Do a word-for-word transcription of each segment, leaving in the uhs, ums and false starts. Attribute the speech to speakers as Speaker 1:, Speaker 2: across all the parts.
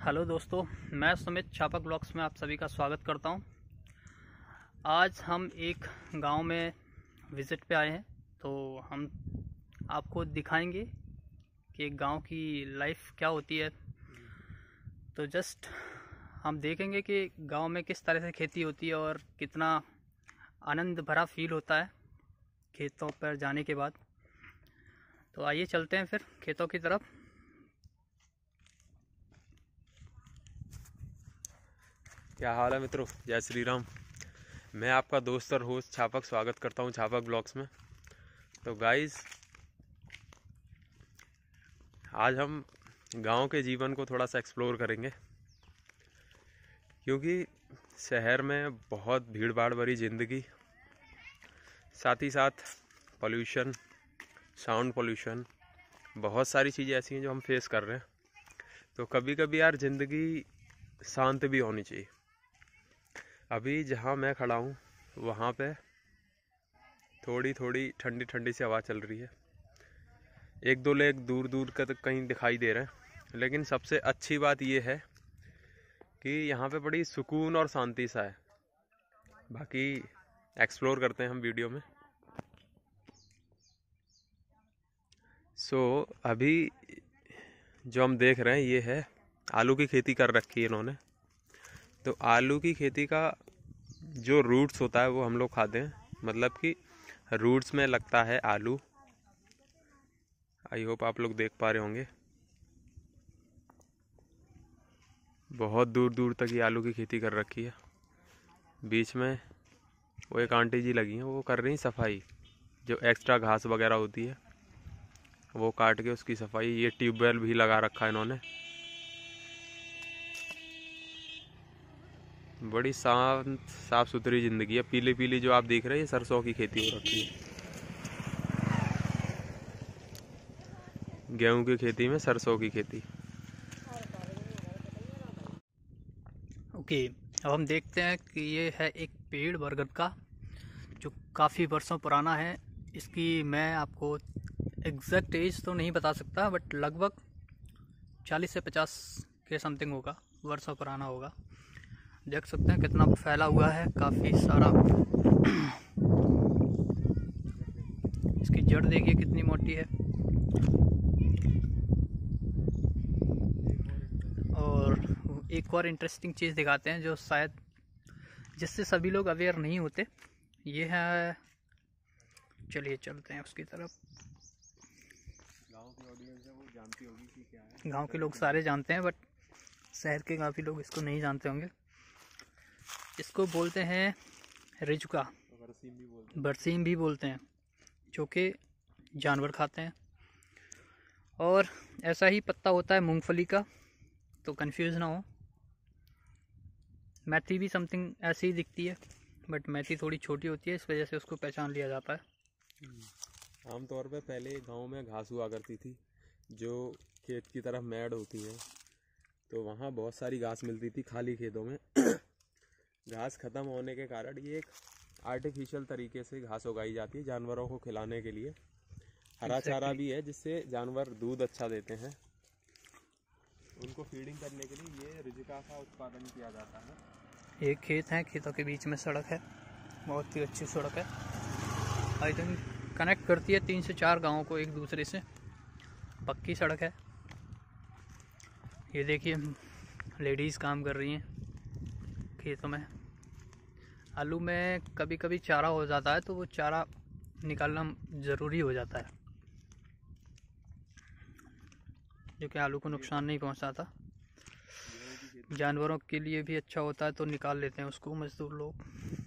Speaker 1: Hello दोस्तों, मैं Sumit छापक blogs में आप सभी का स्वागत करता हूं। आज हम एक गांव में विज़िट पे आए हैं, तो हम आपको दिखाएंगे कि गांव की लाइफ क्या होती है। तो जस्ट हम देखेंगे कि गांव में किस तरह से खेती होती है और कितना आनंद भरा फील होता है खेतों पर जाने के बाद। तो आइए चलते हैं फिर खेतों की तरफ।
Speaker 2: क्या हाल है मित्रों, जय श्री राम। मैं आपका दोस्त और होस्ट छापक स्वागत करता हूं छापक ब्लॉग्स में। तो गाइस, आज हम गांव के जीवन को थोड़ा सा एक्सप्लोर करेंगे, क्योंकि शहर में बहुत भीड़ भाड़ भरी ज़िंदगी, साथ ही साथ पोल्यूशन, साउंड पोल्यूशन, बहुत सारी चीज़ें ऐसी हैं जो हम फेस कर रहे हैं। तो कभी कभी यार ज़िंदगी शांत भी होनी चाहिए। अभी जहाँ मैं खड़ा हूँ वहाँ पे थोड़ी थोड़ी ठंडी ठंडी सी हवा चल रही है। एक दो लेक दूर दूर का तक कहीं दिखाई दे रहे हैं, लेकिन सबसे अच्छी बात यह है कि यहाँ पे बड़ी सुकून और शांति सा है। बाकी एक्सप्लोर करते हैं हम वीडियो में। सो so, अभी जो हम देख रहे हैं ये है आलू की खेती कर रखी है इन्होंने। तो आलू की खेती का जो रूट्स होता है वो हम लोग खाते हैं, मतलब कि रूट्स में लगता है आलू। आई होप आप लोग देख पा रहे होंगे, बहुत दूर दूर तक ये आलू की खेती कर रखी है। बीच में वो एक आंटी जी लगी हैं, वो कर रही सफाई, जो एक्स्ट्रा घास वगैरह होती है वो काट के उसकी सफाई। ये ट्यूबवेल भी लगा रखा है इन्होंने। बड़ी शांत साफ सुथरी ज़िंदगी है। पीली पीली जो आप देख रहे हैं ये सरसों की खेती हो रखी है। गेहूं की खेती में सरसों की खेती।
Speaker 1: ओके, अब हम देखते हैं कि ये है एक पेड़ बरगद का जो काफ़ी वर्षों पुराना है। इसकी मैं आपको एग्जैक्ट एज तो नहीं बता सकता, बट लगभग चालीस से पचास के समथिंग होगा, वर्षों पुराना होगा। देख सकते हैं कितना फैला हुआ है, काफ़ी सारा। इसकी जड़ देखिए कितनी मोटी है। और एक और इंटरेस्टिंग चीज़ दिखाते हैं जो शायद जिससे सभी लोग अवेयर नहीं होते। ये है, चलिए चलते हैं उसकी तरफ।
Speaker 2: गांव की ऑडियंस है वो जानती होगी कि क्या है।
Speaker 1: गांव के लोग सारे जानते हैं, बट शहर के काफ़ी लोग इसको नहीं जानते होंगे। इसको बोलते हैं रिजुका,
Speaker 2: बरसीम भी बोलते हैं।
Speaker 1: बरसीम भी बोलते हैं, जो कि जानवर खाते हैं। और ऐसा ही पत्ता होता है मूंगफली का, तो कंफ्यूज ना हो। मेथी भी समथिंग ऐसी ही दिखती है, बट मेथी थोड़ी छोटी होती है, इस वजह से उसको पहचान लिया जाता है।
Speaker 2: आमतौर पे पहले गांव में घास हुआ करती थी, जो खेत की तरफ मैड होती है, तो वहाँ बहुत सारी घास मिलती थी खाली खेतों में। घास ख़त्म होने के कारण ये एक आर्टिफिशियल तरीके से घास उगाई जाती है जानवरों को खिलाने के लिए। हरा
Speaker 1: exactly.
Speaker 2: चारा भी है जिससे जानवर दूध अच्छा देते हैं। उनको फीडिंग करने के लिए ये रिजिका का उत्पादन किया जाता है।
Speaker 1: ये खेत है, खेतों के बीच में सड़क है, बहुत ही अच्छी सड़क है। आई थिंक कनेक्ट करती है तीन से चार गांवों को एक दूसरे से, पक्की सड़क है। ये देखिए लेडीज़ काम कर रही हैं खेतों में। आलू में कभी कभी चारा हो जाता है, तो वो चारा निकालना ज़रूरी हो जाता है, जो कि आलू को नुकसान नहीं पहुंचाता। जानवरों के लिए भी अच्छा होता है, तो निकाल लेते हैं उसको मजदूर लोग।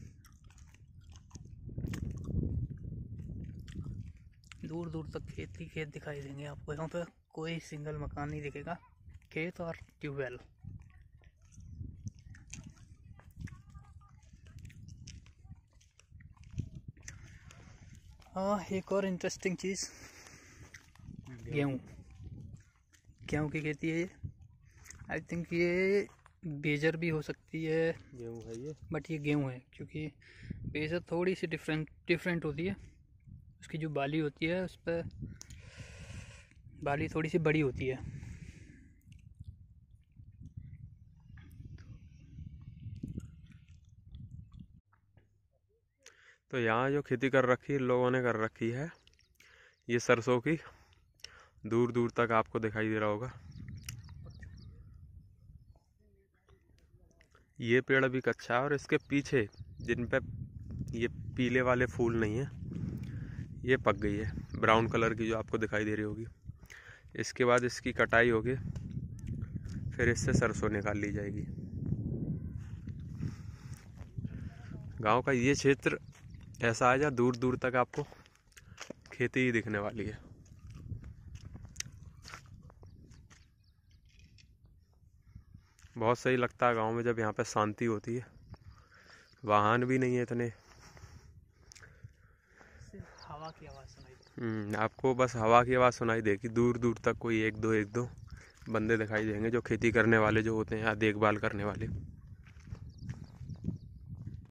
Speaker 1: दूर दूर तक खेत ही खेत दिखाई देंगे आपको। यहाँ पे कोई सिंगल मकान नहीं दिखेगा, खेत और ट्यूबवेल। हाँ, एक और इंटरेस्टिंग चीज़, गेहूँ गेहूँ की खेती है ये। आई थिंक ये बेजर भी हो सकती है,
Speaker 2: गेहूँ है ये,
Speaker 1: बट ये गेहूँ है, क्योंकि बेजर थोड़ी सी डिफरेंट डिफरेंट होती है। उसकी जो बाली होती है उस पर बाली थोड़ी सी बड़ी होती है।
Speaker 2: तो यहाँ जो खेती कर रखी है लोगों ने कर रखी है ये सरसों की, दूर दूर तक आपको दिखाई दे रहा होगा। ये पेड़ अभी कच्चा है और इसके पीछे जिन पे ये पीले वाले फूल नहीं है ये पक गई है, ब्राउन कलर की जो आपको दिखाई दे रही होगी। इसके बाद इसकी कटाई होगी, फिर इससे सरसों निकाल ली जाएगी। गांव का ये क्षेत्र ऐसा है जहाँ दूर दूर तक आपको खेती ही दिखने वाली है। बहुत सही लगता है गांव में जब यहाँ पे शांति होती है, वाहन भी नहीं है इतने,
Speaker 1: हवा की आवाज़ सुनाई
Speaker 2: हम्म आपको बस हवा की आवाज़ सुनाई देगी। दूर दूर तक कोई एक दो एक दो बंदे दिखाई देंगे जो खेती करने वाले जो होते हैं या देखभाल करने वाले।